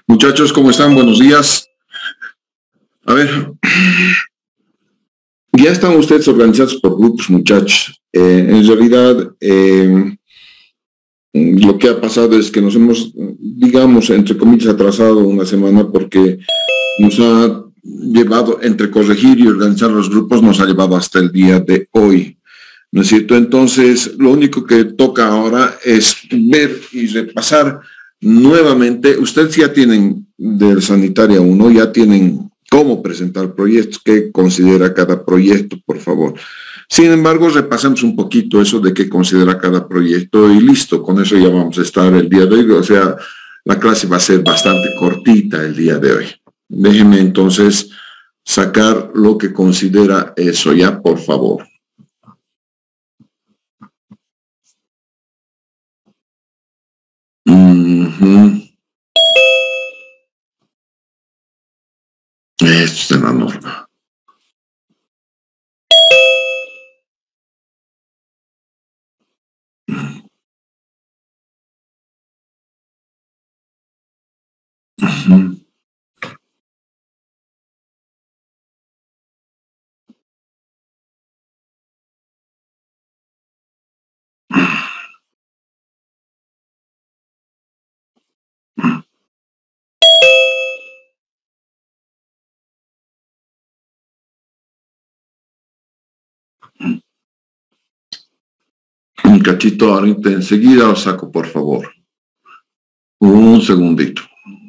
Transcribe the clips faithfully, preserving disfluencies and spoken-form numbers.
Muchachos, ¿cómo están? Buenos días. A ver, ya están ustedes organizados por grupos, muchachos. Eh, en realidad, eh, lo que ha pasado es que nos hemos, digamos, entre comillas, atrasado una semana porque nos ha llevado, entre corregir y organizar los grupos, nos ha llevado hasta el día de hoy. ¿No es cierto? Entonces, lo único que toca ahora es ver y repasar nuevamente. Ustedes ya tienen del Sanitaria uno, ya tienen cómo presentar proyectos, qué considera cada proyecto, por favor. Sin embargo, repasemos un poquito eso de qué considera cada proyecto y listo, con eso ya vamos a estar el día de hoy. O sea, la clase va a ser bastante cortita el día de hoy. Déjenme entonces sacar lo que considera eso ya, por favor. Uh-huh. Esto es la norma. Uh-huh. Un cachito ahorita, enseguida lo saco, por favor. Un segundito.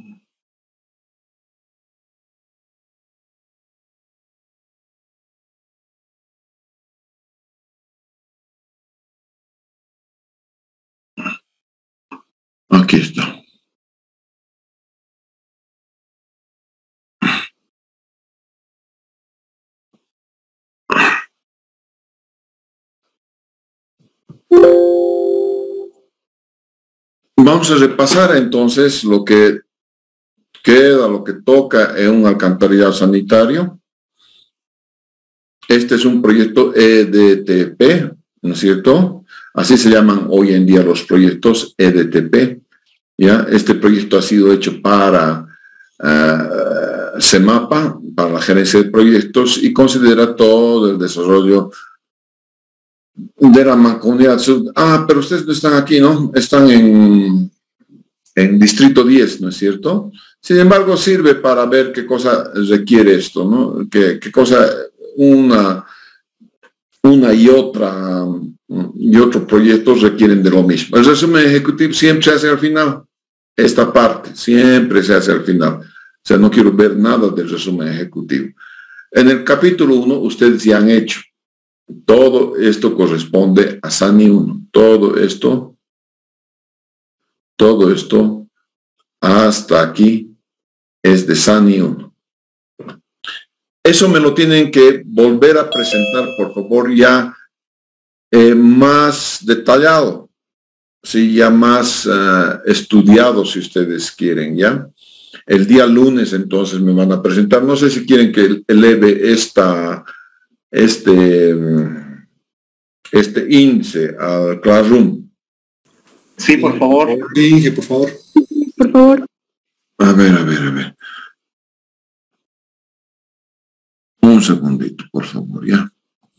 Aquí está. Vamos a repasar entonces lo que queda, lo que toca en un alcantarillado sanitario. Este es un proyecto E D T P, ¿no es cierto? Así se llaman hoy en día los proyectos E D T P. ¿Ya? Este proyecto ha sido hecho para uh, CEMAPA, para la gerencia de proyectos, y considera todo el desarrollo de la Mancomunidad Sur. Ah, pero ustedes no están aquí, ¿no? Están en, en Distrito diez, ¿no es cierto? Sin embargo, sirve para ver qué cosa requiere esto, ¿no? Qué, qué cosa una, una y otra y otro proyecto requieren de lo mismo. El resumen ejecutivo siempre se hace al final. Esta parte siempre se hace al final. O sea, no quiero ver nada del resumen ejecutivo. En el capítulo uno, ustedes ya han hecho. Todo esto corresponde a SANI uno. Todo esto, todo esto, hasta aquí, es de SANI uno. Eso me lo tienen que volver a presentar, por favor, ya eh, más detallado. Sí, ya más uh, estudiado, si ustedes quieren, ¿ya? El día lunes, entonces, me van a presentar. No sé si quieren que eleve esta, este, este índice al Classroom. Sí, por favor. Sí, por favor. Por favor. A ver, a ver, a ver. Un segundito, por favor, ¿ya?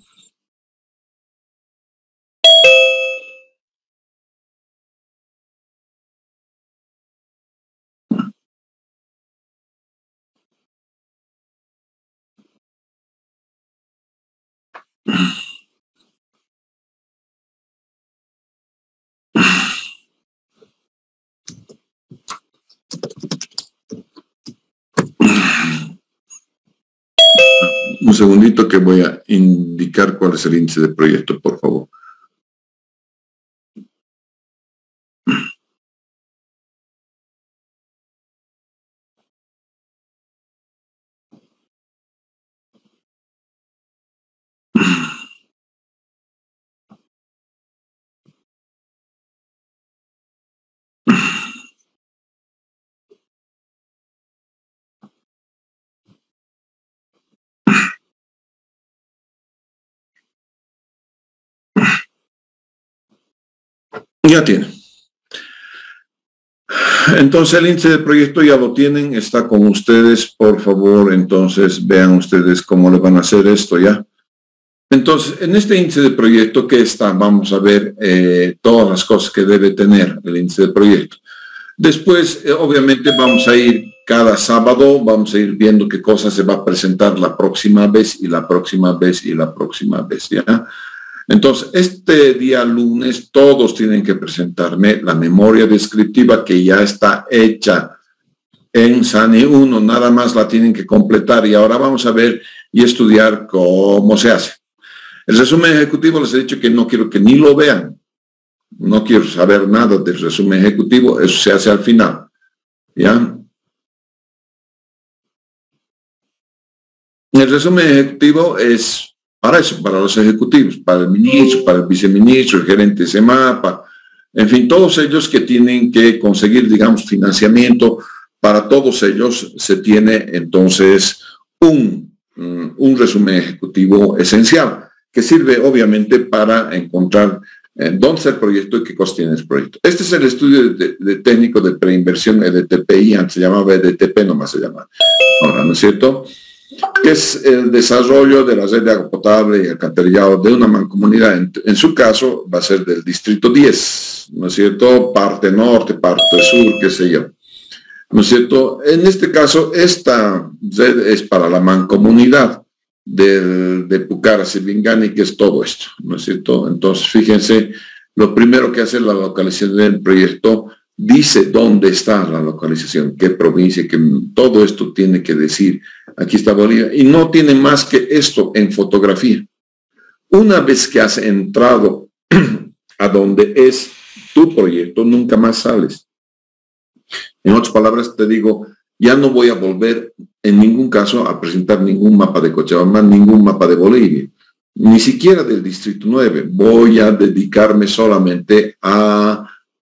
Un segundito que voy a indicar cuál es el índice de proyecto, por favor. Ya tiene. Entonces el índice de proyecto ya lo tienen, está con ustedes, por favor, entonces vean ustedes cómo le van a hacer esto ya. Entonces, en este índice de proyecto que está, vamos a ver eh, todas las cosas que debe tener el índice de proyecto. Después, eh, obviamente, vamos a ir cada sábado, vamos a ir viendo qué cosas se va a presentar la próxima vez y la próxima vez y la próxima vez, ¿ya? Entonces, este día lunes todos tienen que presentarme la memoria descriptiva que ya está hecha en SANI uno, nada más la tienen que completar y ahora vamos a ver y estudiar cómo se hace. El resumen ejecutivo les he dicho que no quiero que ni lo vean, no quiero saber nada del resumen ejecutivo, eso se hace al final, ¿ya? El resumen ejecutivo es para eso, para los ejecutivos, para el ministro, para el viceministro, el gerente de SEMAPA, en fin, todos ellos que tienen que conseguir, digamos, financiamiento, para todos ellos se tiene entonces un, un resumen ejecutivo esencial, que sirve obviamente para encontrar eh, dónde está el proyecto y qué cosas tiene el proyecto. Este es el estudio de, de técnico de preinversión E D T P I, antes se llamaba E D T P, nomás se llama ahora, ¿no es cierto?, que es el desarrollo de la red de agua potable y alcantarillado de una mancomunidad. En, en su caso va a ser del distrito diez, ¿no es cierto?, parte norte, parte sur, qué sé yo, ¿no es cierto? En este caso, esta red es para la mancomunidad de, de Pucara, Sibingani, que es todo esto, ¿no es cierto? Entonces, fíjense, lo primero que hace la localización del proyecto dice dónde está la localización, qué provincia, que todo esto tiene que decir, aquí está Bolivia, y no tiene más que esto en fotografía. Una vez que has entrado a donde es tu proyecto, nunca más sales. En otras palabras, te digo, ya no voy a volver en ningún caso a presentar ningún mapa de Cochabamba, ningún mapa de Bolivia, ni siquiera del distrito nueve. Voy a dedicarme solamente a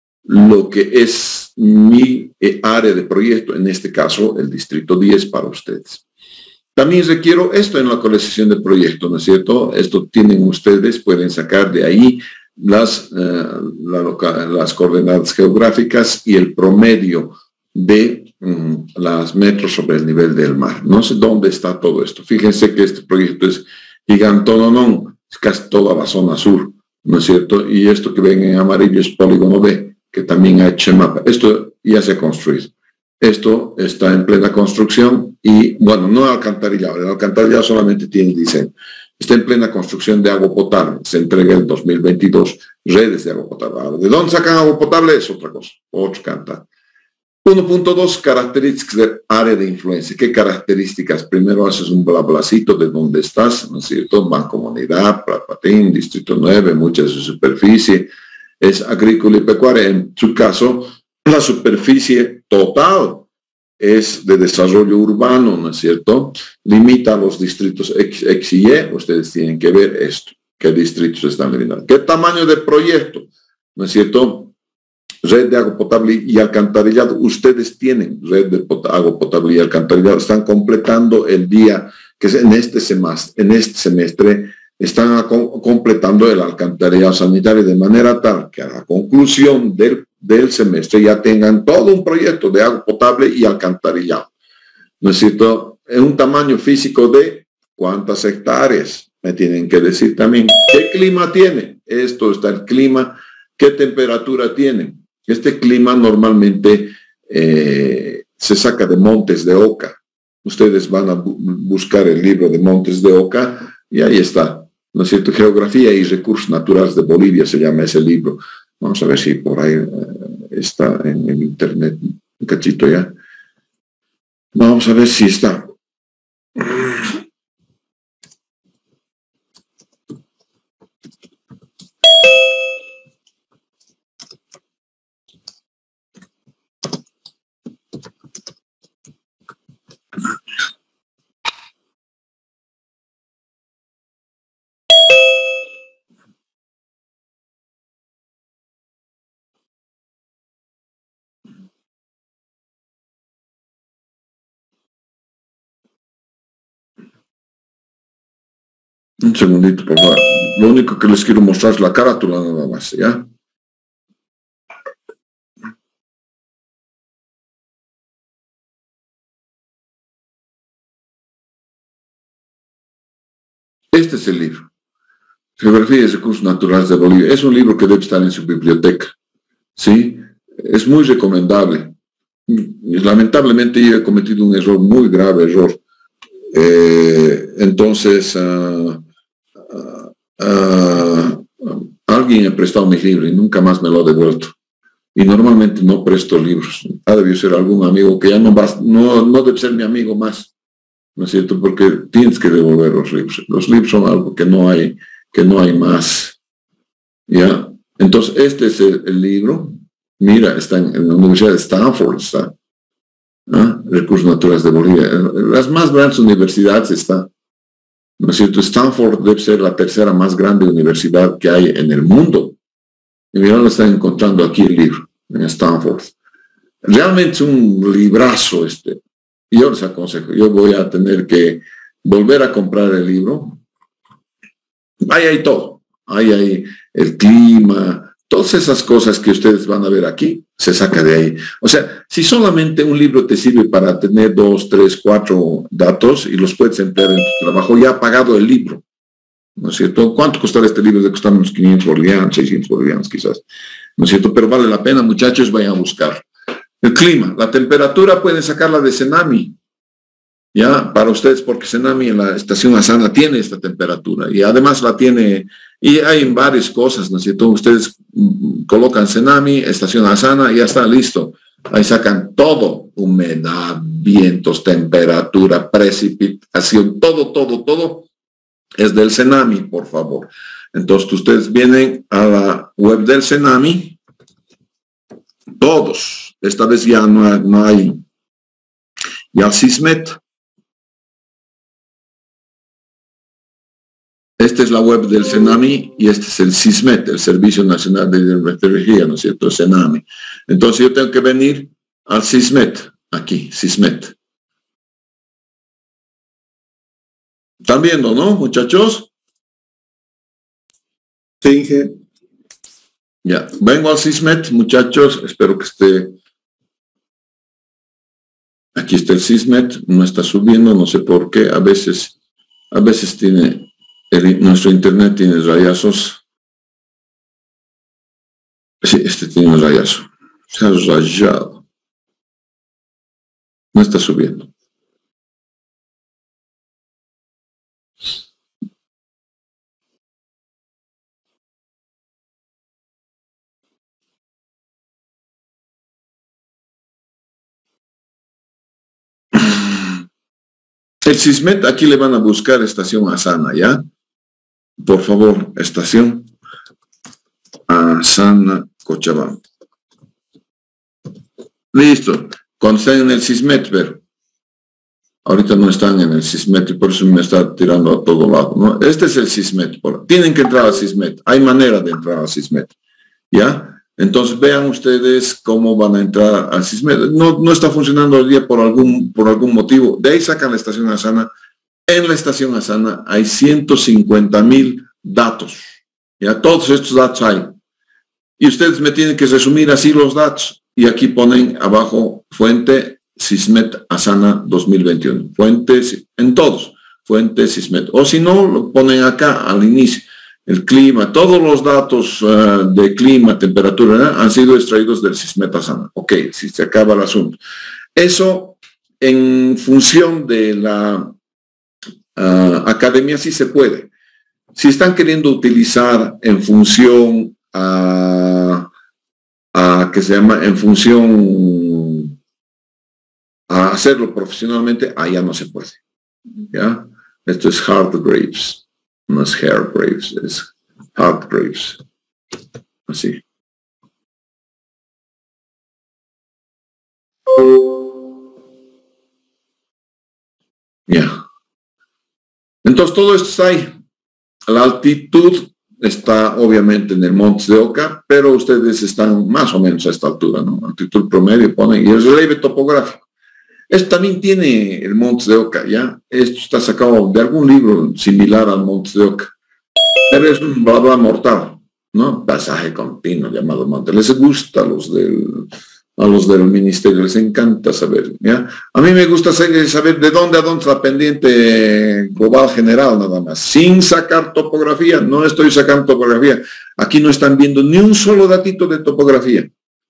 lo que es mi área de proyecto, en este caso el distrito diez para ustedes. También requiero esto en la localización del proyecto, ¿no es cierto? Esto tienen ustedes, pueden sacar de ahí las, uh, la local, las coordenadas geográficas y el promedio de um, las metros sobre el nivel del mar. No sé dónde está todo esto. Fíjense que este proyecto es gigantononón, es casi toda la zona sur, ¿no es cierto? Y esto que ven en amarillo es polígono B, que también ha hecho mapa. Esto ya se ha construido. Esto está en plena construcción y, bueno, no alcantarillado. El alcantarillado solamente tiene diseño. Está en plena construcción de agua potable. Se entrega en dos mil veintidós redes de agua potable. ¿De dónde sacan agua potable? Es otra cosa. Otro cantar. uno punto dos, características del área de influencia. ¿Qué características? Primero haces un blablacito de dónde estás, ¿no es cierto? Mancomunidad, Plapatín, Distrito nueve, mucha de su superficie. Es agrícola y pecuaria. En su caso, la superficie total es de desarrollo urbano, ¿no es cierto? Limita a los distritos X, X y Y. Ustedes tienen que ver esto. ¿Qué distritos están limitando? ¿Qué tamaño de proyecto? ¿No es cierto? Red de agua potable y alcantarillado. Ustedes tienen red de pot agua potable y alcantarillado. Están completando el día, que es en este semestre, en este semestre están completando el alcantarillado sanitario de manera tal que a la conclusión del, del semestre ya tengan todo un proyecto de agua potable y alcantarillado. ¿No es cierto? En un tamaño físico de cuántas hectáreas, me tienen que decir también. ¿Qué clima tiene? Esto está el clima. ¿Qué temperatura tiene? Este clima normalmente eh, se saca de Montes de Oca. Ustedes van a bu buscar el libro de Montes de Oca y ahí está. ¿No es cierto? Geografía y recursos naturales de Bolivia se llama ese libro. Vamos a ver si por ahí eh, está en, en internet un cachito ya. Vamos a ver si está. Un segundito, por favor. Lo único que les quiero mostrar es la carátula nada más, ¿ya? Este es el libro. Geografía y Recursos Naturales de Bolivia. Es un libro que debe estar en su biblioteca. ¿Sí? Es muy recomendable. Lamentablemente yo he cometido un error, muy grave error. Eh, entonces, uh, uh, uh, alguien ha prestado mis libros y nunca más me lo ha devuelto. Y normalmente no presto libros. Ha debido ser algún amigo que ya no va, no, no debe ser mi amigo más, ¿no es cierto? Porque tienes que devolver los libros. Los libros son algo que no hay, que no hay más. ¿Ya? Entonces, este es el, el libro. Mira, está en, en la Universidad de Stanford, está. ¿Ah? Recursos Naturales de Bolivia. Las más grandes universidades están. ¿No es cierto? Stanford debe ser la tercera más grande universidad que hay en el mundo. Y mira, lo están encontrando aquí el libro, en Stanford. Realmente es un librazo este. Y yo les aconsejo, yo voy a tener que volver a comprar el libro. Ahí hay todo. Ahí hay el clima, todas esas cosas que ustedes van a ver aquí, se saca de ahí. O sea, si solamente un libro te sirve para tener dos, tres, cuatro datos y los puedes emplear en tu trabajo, ya ha pagado el libro. ¿No es cierto? ¿Cuánto costará este libro? De costar unos quinientos bolivianos, seiscientos bolivianos quizás. ¿No es cierto? Pero vale la pena, muchachos, vayan a buscar. El clima, la temperatura pueden sacarla de Senami, ya, para ustedes, porque Senami en la estación Asana tiene esta temperatura y además la tiene, y hay varias cosas, ¿no es cierto? Ustedes mm, colocan Senami, estación Asana y ya está listo. Ahí sacan todo, humedad, vientos, temperatura, precipitación, todo, todo, todo. Es del Senami, por favor. Entonces, ustedes vienen a la web del Senami, todos. Esta vez ya no hay, no hay ya el SISMET. Esta es la web del Senami y este es el SISMET, el Servicio Nacional de Meteorología, ¿no es cierto? El Senami. Entonces, yo tengo que venir al SISMET, aquí, SISMET. ¿Están viendo, no, muchachos? Sí, sí. Ya, vengo al SISMET, muchachos, espero que esté. Aquí está el SISMET, no está subiendo, no sé por qué, a veces, a veces tiene, el, nuestro internet tiene rayazos. Sí, este tiene un rayazo, se ha rayado. No está subiendo. El SISMET, aquí le van a buscar estación Asana, ¿ya? Por favor, estación Asana Cochabamba. Listo. Cuando están en el SISMET, ver. Ahorita no están en el SISMET y por eso me está tirando a todo lado, ¿no? Este es el SISMET. Por... Tienen que entrar al SISMET. Hay manera de entrar al SISMET, ¿ya? Entonces vean ustedes cómo van a entrar al SISMET. No, no está funcionando hoy día por algún, por algún motivo. De ahí sacan la estación Asana. En la estación Asana hay ciento cincuenta mil datos. Ya, todos estos datos hay. Y ustedes me tienen que resumir así los datos. Y aquí ponen abajo fuente SISMET Asana dos mil veintiuno. Fuente en todos. Fuente SISMET. O si no, lo ponen acá al inicio. El clima, todos los datos uh, de clima, temperatura, ¿eh? Han sido extraídos del SISMET Asana. Ok, si se acaba el asunto. Eso, en función de la uh, academia, sí se puede. Si están queriendo utilizar en función a, a que se llama, en función a hacerlo profesionalmente, allá no se puede. ¿Ya? Esto es Hargraves. No es Hargraves, es Hargraves. Así. Ya. Entonces todo esto está ahí. La altitud está obviamente en el Montes de Oca, pero ustedes están más o menos a esta altura, ¿no? Altitud promedio ponen, y el relieve topográfico. Esto también tiene el Montes de Oca, ¿ya? Esto está sacado de algún libro similar al Montes de Oca. Pero es un bla bla mortal, ¿no? Pasaje continuo llamado Monte. Les gusta a los del, a los del ministerio, les encanta saber, ¿ya? A mí me gusta saber de dónde a dónde es la pendiente global general nada más, sin sacar topografía. No estoy sacando topografía. Aquí no están viendo ni un solo datito de topografía.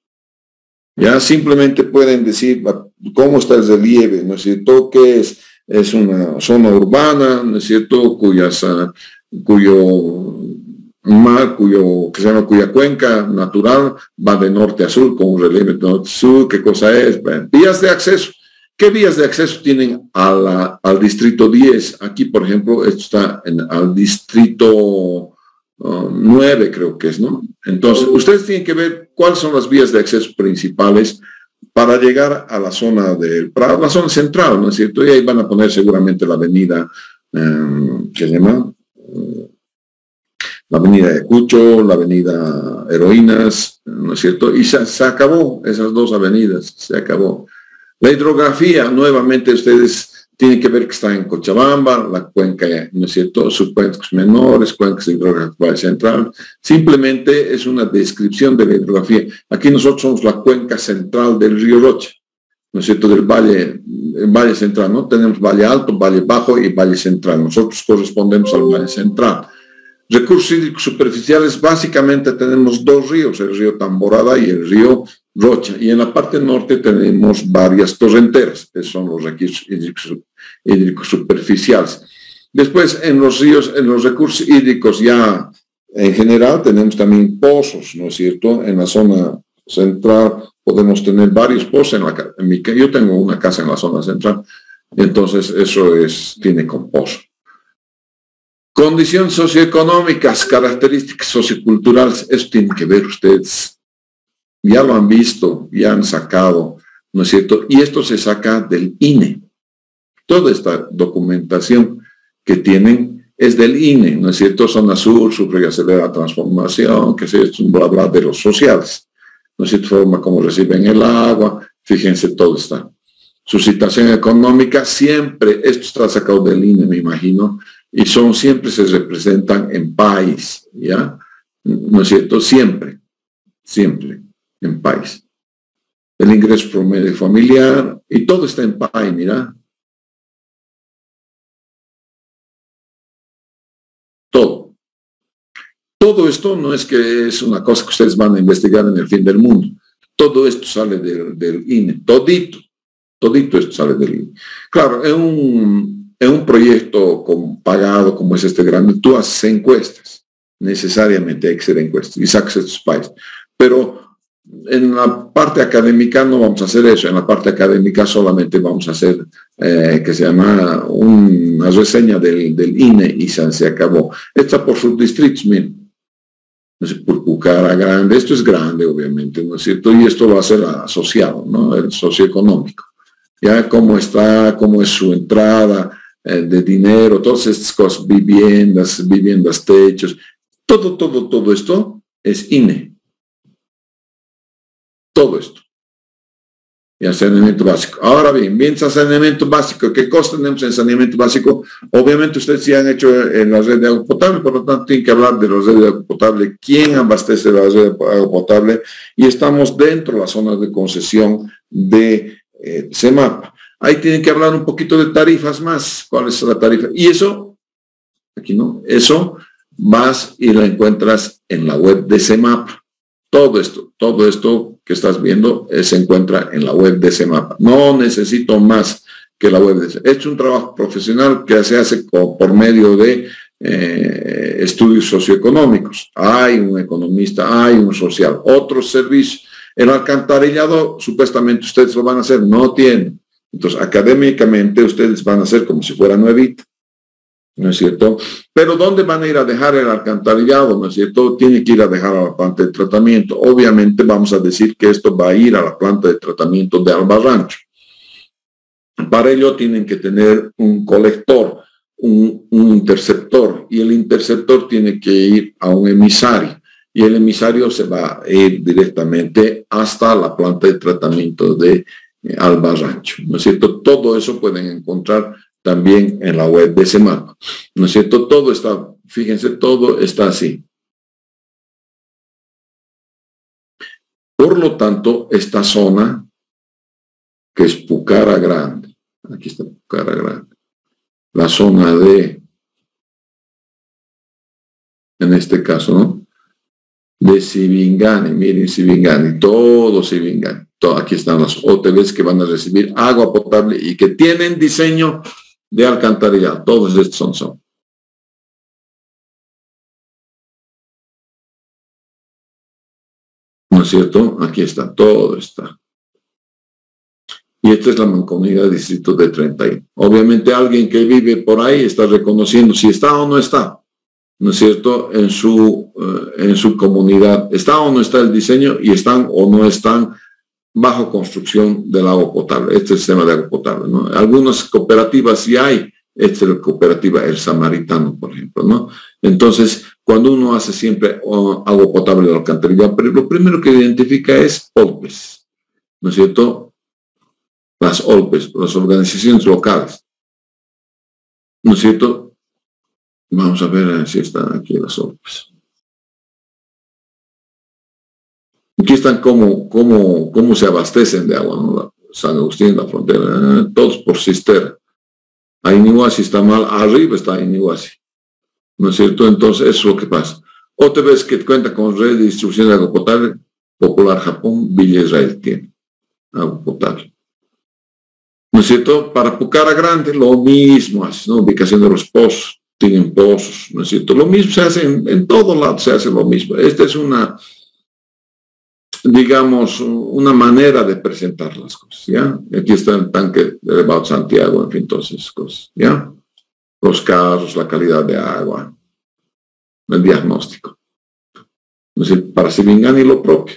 Ya simplemente pueden decir cómo está el relieve, ¿no es cierto? ¿Qué es? Es una zona urbana, ¿no es cierto? Cuyas, uh, cuyo mar, cuyo, que se llama, cuya cuenca natural va de norte a sur, con un relieve de norte a sur. ¿Qué cosa es? Bueno, vías de acceso. ¿Qué vías de acceso tienen a la, al distrito diez? Aquí, por ejemplo, esto está en, al distrito Uh, nueve, creo que es, ¿no? Entonces, ustedes tienen que ver cuáles son las vías de acceso principales para llegar a la zona del Prado, la zona central, ¿no es cierto? Y ahí van a poner seguramente la avenida, um, ¿qué se llama? Uh, la avenida de Cucho, la avenida Heroínas, ¿no es cierto? Y se, se acabó esas dos avenidas, se acabó. La hidrografía, nuevamente ustedes tienen que ver que está en Cochabamba, la cuenca, ¿no es cierto?, subcuencas menores, cuencas de hidrografía central. Simplemente es una descripción de la hidrografía. Aquí nosotros somos la cuenca central del río Rocha, ¿no es cierto?, del valle, el valle central, ¿no? Tenemos valle alto, valle bajo y valle central. Nosotros correspondemos al valle central. Recursos hídricos superficiales, básicamente tenemos dos ríos, el río Tamborada y el río Rocha, y en la parte norte tenemos varias torrenteras, que son los recursos hídricos, hídricos superficiales. Después, en los ríos, en los recursos hídricos ya en general, tenemos también pozos, ¿no es cierto? En la zona central podemos tener varios pozos. En la, en mi, yo tengo una casa en la zona central, entonces eso es, tiene con pozo. Condiciones socioeconómicas, características socioculturales, eso tienen que ver ustedes. Ya lo han visto, ya han sacado, ¿no es cierto? Y esto se saca del I N E. Toda esta documentación que tienen es del I N E, ¿no es cierto? Zona Sur, sufre y acelera transformación, que es un bla bla de los sociales, ¿no es cierto? Forma como reciben el agua, fíjense, todo está. Su situación económica, siempre, esto está sacado del I N E, me imagino, y son, siempre se representan en país, ¿ya? ¿No es cierto? Siempre, siempre en país. El ingreso promedio familiar, y todo está en país, mira. Todo. Todo esto no es que es una cosa que ustedes van a investigar en el fin del mundo. Todo esto sale del, del I N E, todito, todito esto sale del I N E. Claro, en un, en un proyecto con, pagado como es este grande, tú haces encuestas, necesariamente hay que hacer encuestas y sacas estos países. Pero en la parte académica no vamos a hacer eso, en la parte académica solamente vamos a hacer, eh, que se llama una reseña del, del I N E y se, se acabó. Está por subdistritos, miren, no sé, por Pucara grande, esto es grande obviamente, ¿no es cierto? Y esto va a ser asociado, ¿no? El socioeconómico. Ya cómo está, cómo es su entrada eh, de dinero, todas estas cosas, viviendas, viviendas, techos, todo, todo, todo esto es I N E. Todo esto. Y saneamiento básico. Ahora bien, bien saneamiento básico. ¿Qué cosas tenemos en saneamiento básico? Obviamente ustedes sí han hecho en la red de agua potable, por lo tanto tienen que hablar de la red de agua potable, quién abastece la red de agua potable, y estamos dentro de las zonas de concesión de eh, CEMAPA. Ahí tienen que hablar un poquito de tarifas más. ¿Cuál es la tarifa? Y eso, aquí no, eso vas y lo encuentras en la web de CEMAPA. Todo esto, todo esto que estás viendo eh, se encuentra en la web de CEMAPA. No necesito más que la web de CEMAPA. Es un trabajo profesional que se hace por, por medio de eh, estudios socioeconómicos. Hay un economista, hay un social, otros servicios. El alcantarillado, supuestamente ustedes lo van a hacer, no tienen. Entonces, académicamente ustedes van a hacer como si fuera nuevita, ¿no es cierto? Pero ¿dónde van a ir a dejar el alcantarillado? ¿No es cierto? Tiene que ir a dejar a la planta de tratamiento. Obviamente vamos a decir que esto va a ir a la planta de tratamiento de Albarrancho. Para ello tienen que tener un colector, un, un interceptor, y el interceptor tiene que ir a un emisario, y el emisario se va a ir directamente hasta la planta de tratamiento de eh, Albarrancho, ¿no es cierto? Todo eso pueden encontrar también en la web de CEMAPA, ¿no es cierto? Todo está, fíjense, todo está así. Por lo tanto, esta zona, que es Pucara Grande, aquí está Pucara Grande, la zona de, en este caso, ¿no?, de Sibingani, miren Sibingani, todo Sibingani, todo, aquí están las O T Bs que van a recibir agua potable y que tienen diseño de alcantarillado, todos estos son, son. ¿No es cierto? Aquí está, todo está. Y esta es la mancomunidad del distrito de treinta y uno. Obviamente alguien que vive por ahí está reconociendo si está o no está, ¿no es cierto?, en su, uh, en su comunidad. ¿Está o no está el diseño? Y están o no están bajo construcción del agua potable. Este es el sistema de agua potable, ¿no? Algunas cooperativas sí hay. Esta es la cooperativa El Samaritano, por ejemplo, ¿no? Entonces, cuando uno hace siempre uh, agua potable de alcantarillado, pero lo primero que identifica es O L P E S, ¿no es cierto? Las O L P E S, las organizaciones locales, ¿no es cierto? Vamos a ver si están aquí las O L P E S. Aquí están cómo, cómo, cómo se abastecen de agua, ¿no? San Agustín, la frontera, eh, todos por cisterna. Ainihuasi está mal, arriba está Ainihuasi, ¿no es cierto? Entonces, eso es lo que pasa. O T Bs que cuenta con red de distribución de agua potable, Popular Japón, Villa Israel tiene agua potable. ¿No es cierto? Para Pucara Grande, lo mismo, ¿no? Ubicación de los pozos, tienen pozos, ¿no es cierto? Lo mismo se hace en, en todo lado, se hace lo mismo. Esta es una, digamos, una manera de presentar las cosas, ¿ya? Aquí está el tanque de elevado Santiago, en fin, todas esas cosas, ¿ya? Los casos, la calidad de agua, el diagnóstico. Es decir, para Sibingani lo propio.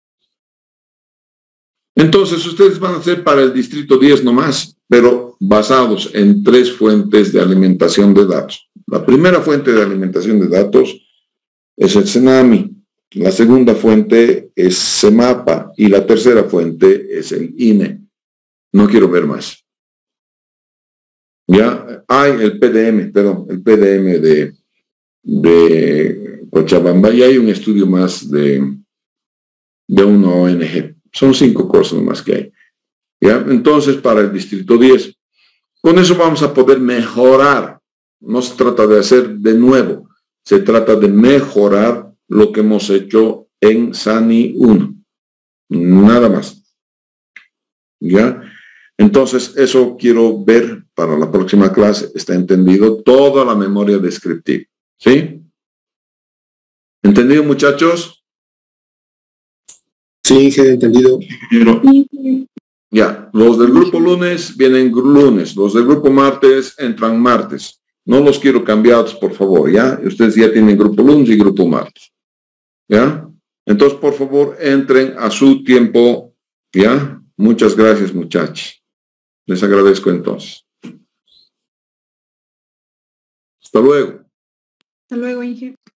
Entonces, ustedes van a hacer para el distrito diez nomás, pero basados en tres fuentes de alimentación de datos. La primera fuente de alimentación de datos es el CENAMI, la segunda fuente es CEMAPA y la tercera fuente es el I N E. No quiero ver más. Ya hay el P D M, perdón, el P D M de, de Cochabamba y hay un estudio más de, de una O N G. Son cinco cosas más que hay. ¿Ya? Entonces, para el distrito diez, con eso vamos a poder mejorar. No se trata de hacer de nuevo, se trata de mejorar lo que hemos hecho en SANI uno. Nada más. ¿Ya? Entonces, eso quiero ver para la próxima clase. Está entendido toda la memoria descriptiva. ¿Sí? ¿Entendido, muchachos? Sí, Inge, entendido. Ya, los del grupo lunes vienen lunes, los del grupo martes entran martes. No los quiero cambiados, por favor, ¿ya? Ustedes ya tienen grupo lunes y grupo martes, ¿ya? Entonces, por favor, entren a su tiempo, ¿ya? Muchas gracias, muchachos. Les agradezco entonces. Hasta luego. Hasta luego, Inge.